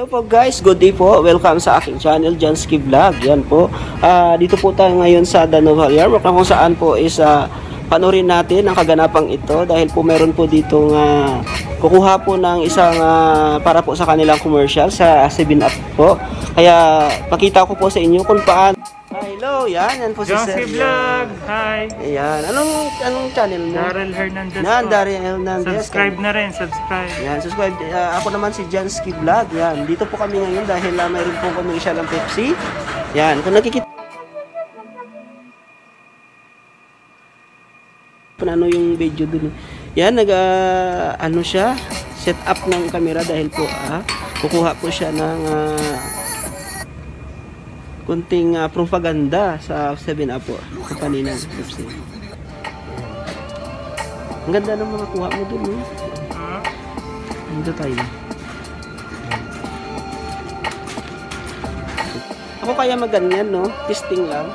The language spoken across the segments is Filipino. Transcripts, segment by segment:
Hello po guys, good day po. Welcome sa aking channel, Janski Vlog. Yan po. Dito po tayo ngayon sa Danoval Yarmark kung saan po is panoorin natin ang kaganapang ito dahil po meron po ditong kukuha po ng isang para po sa kanilang commercial sa 7up po. Kaya pakita ko po sa inyo kung paano. Hello, yan po si Sir. Janski Vlog, hi. Ayan, anong channel mo? Daryl Hernandez. Daryl Hernandez. Subscribe na rin, subscribe. Yan, subscribe. Ako naman si Janski Vlog. Yan, dito po kami ngayon dahil mayroon po kami isa ng Pepsi. Yan, kung nakikita ano yung video dun. Yan, ano siya, set up ng camera dahil po kukuha po siya ng kunting propaganda sa 7up po, company ng Pepsi. Ang ganda ng mga kuha mo dun, no? Dito tayo. Ako kaya maganyan, no? Testing lang.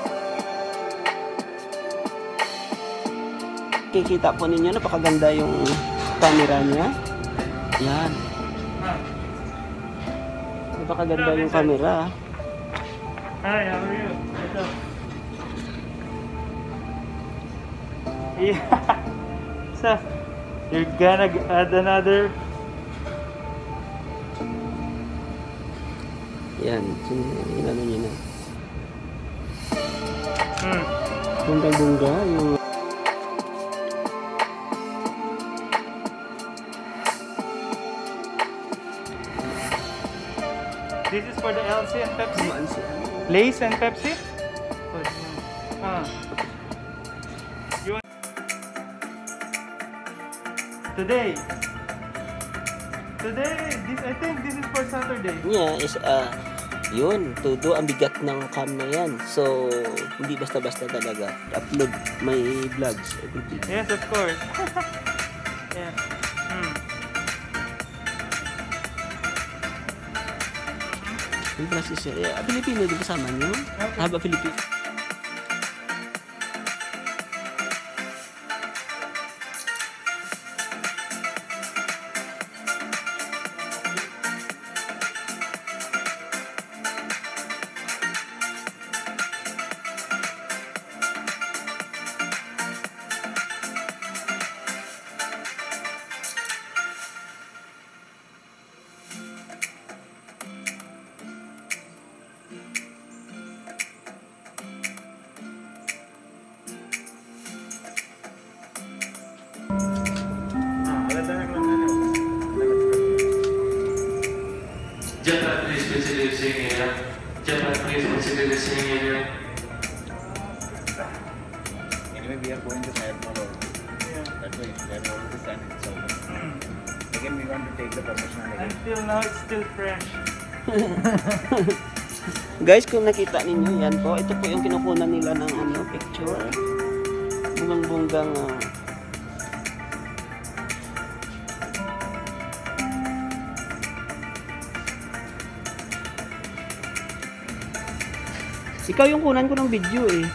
Kikita po ninyo, napakaganda yung camera niya. Yan. Napakaganda yung camera. Hi, how are you? What's up? Yeah. So, you're gonna add another. Yan, inano niya na. Bungga-bungga yung This is for the LC and Pepsi? Lace and Pepsi? You want... Today, this, I think this is for Saturday. niya is yun, todo ang bigat ng cam na yan. So, hindi basta-basta talaga. Upload, may vlogs, everything. Yes, of course. Yeah. Yung process siya. Pilipino din kasama niyo? Okay. Haba Pilipino. Japan, please consider singing area. Japan, please consider the singing area. Anyway, we are going to Myanmar also. Yeah. That's why we are already standing itself. Again, we want to take the permission again. Until now, it's still fresh. Guys, kung nakita ninyo yan po, ito po yung kinukunan nila ng picture. Bungang-bunggang ikaw yung kunan ko ng video eh.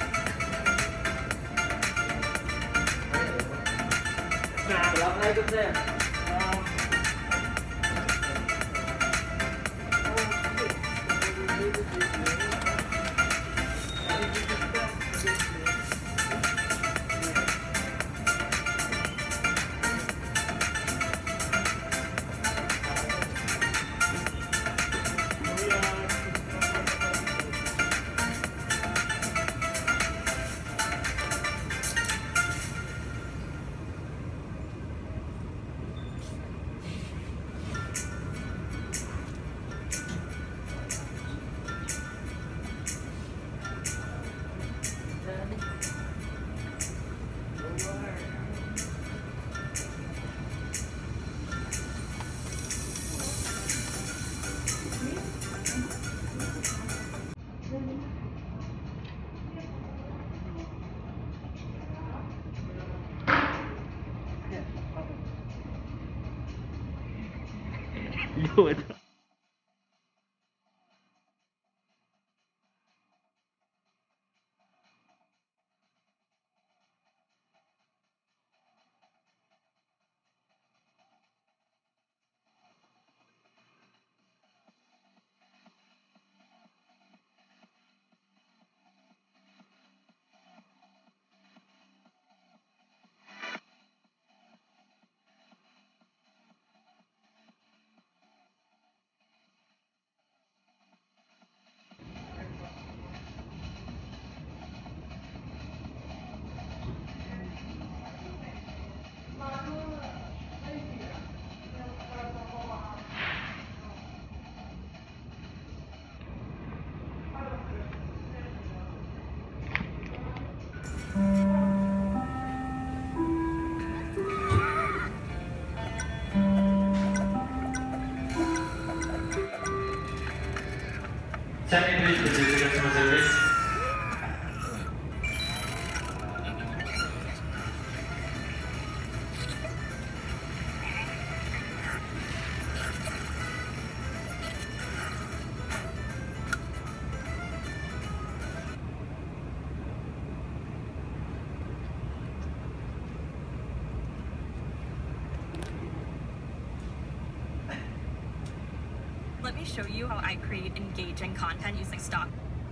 Yun. me show you how I create engaging content using stock.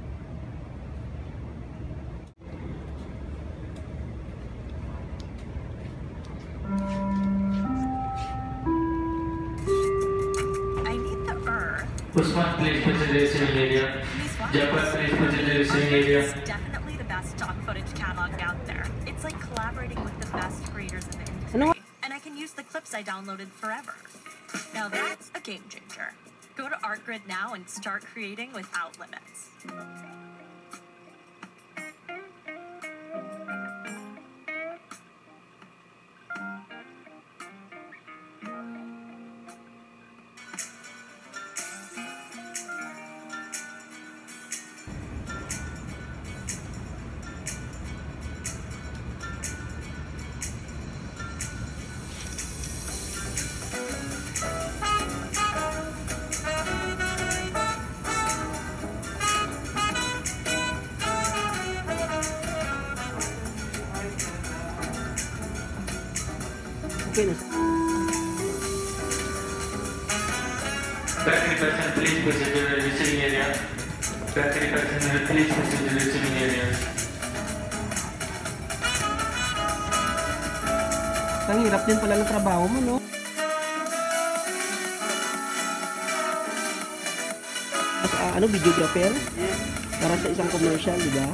I need the earth. Usman, please proceed to the receiving area. Japan, please proceed to the receiving area. It's definitely the best stock footage catalog out there. It's like collaborating with the best creators in the industry. And I can use the clips I downloaded forever. Now that's a game changer. Go to ArtGrid now and start creating without limits. Okay na. Battery person, please proceed to the receiving area. Battery person, please proceed to the receiving area. Ang hirap din pala ng trabaho mo, no? As, videographer? Para sa isang commercial, di ba?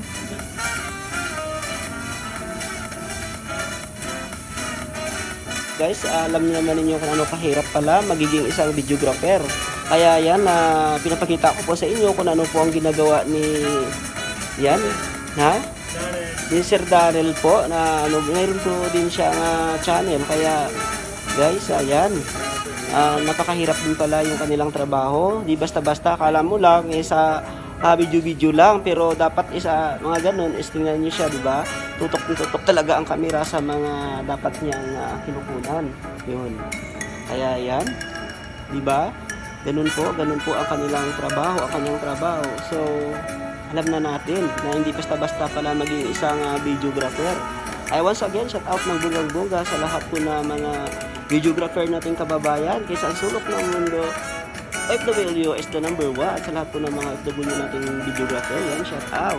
Guys, alam niyo naman ninyo kung ano kahirap pala magiging isang videographer. Kaya yan, pinapakita ko po sa inyo kung ano po ang ginagawa ni yan, ha? Ni Sir Darrell po na mayroon po din siyang channel. Kaya guys, ayan, napakahirap din pala yung kanilang trabaho. Di basta-basta, akala mo lang sa video-video lang, pero dapat isa mga ganun is tingnan niyo siya, di ba? Tutok talaga ang kamera sa mga dapat niyang kinukunan. Yun. Kaya yan, di ba? Ganun po ang kanilang trabaho, ang kanyang trabaho. So, alam na natin na hindi basta-basta pala maging isang videographer. Ay once again, shout out ng bonggang-bongga sa lahat po na mga videographer nating kababayan kaysa ang sulok ng mundo. OFW is the number 1 at sa lahat po ng mga OFW nating videographer. Yan, shout out.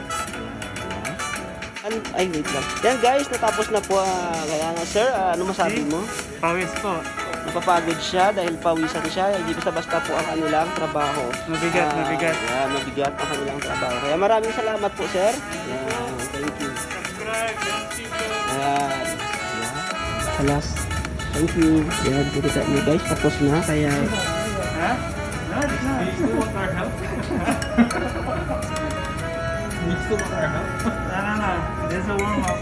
Ay, wait lang. Yan guys, natapos na po. Kaya nga sir, ano masabi mo? Pawis po. Napapagod siya dahil pawisan siya. Hindi basta-basta po ang kanilang trabaho. Mabigat. Yan, mabigat ang kanilang trabaho. Kaya maraming salamat po sir. Yan, thank you. Yan. Alas. Thank you. Yan, kita niyo guys, tapos na. Kaya... Ha? No, do you still want our help? You still want our help? No. This is a warm-up.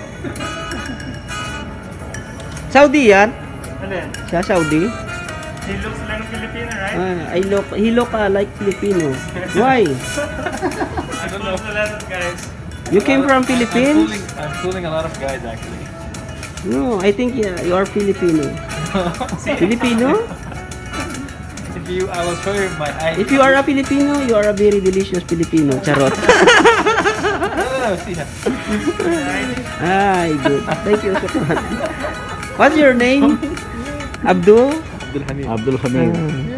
Saudi yan? Alin? Siya Saudi? He looks like a Filipino, right? He look like Filipino. Why? I don't know. A lot of guys. You came from Philippines? I'm fooling a lot of guys actually. No, I think you are Filipino. Filipino? I will show you my ID. If you are a Filipino, you are a very delicious Filipino. Charot. No, see that. Ay, good. Thank you so much. What's your name? Abdul? Abdul Hamid.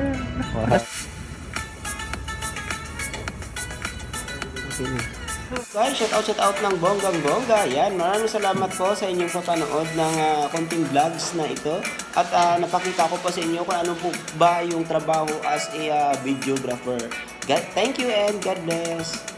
Guys, shout out ng bonggang-bongga. Yan, maraming salamat po sa inyong papanood ng konting vlogs na ito. At napakita ko po sa inyo kung ano po ba yung trabaho as a videographer. Thank you and God bless.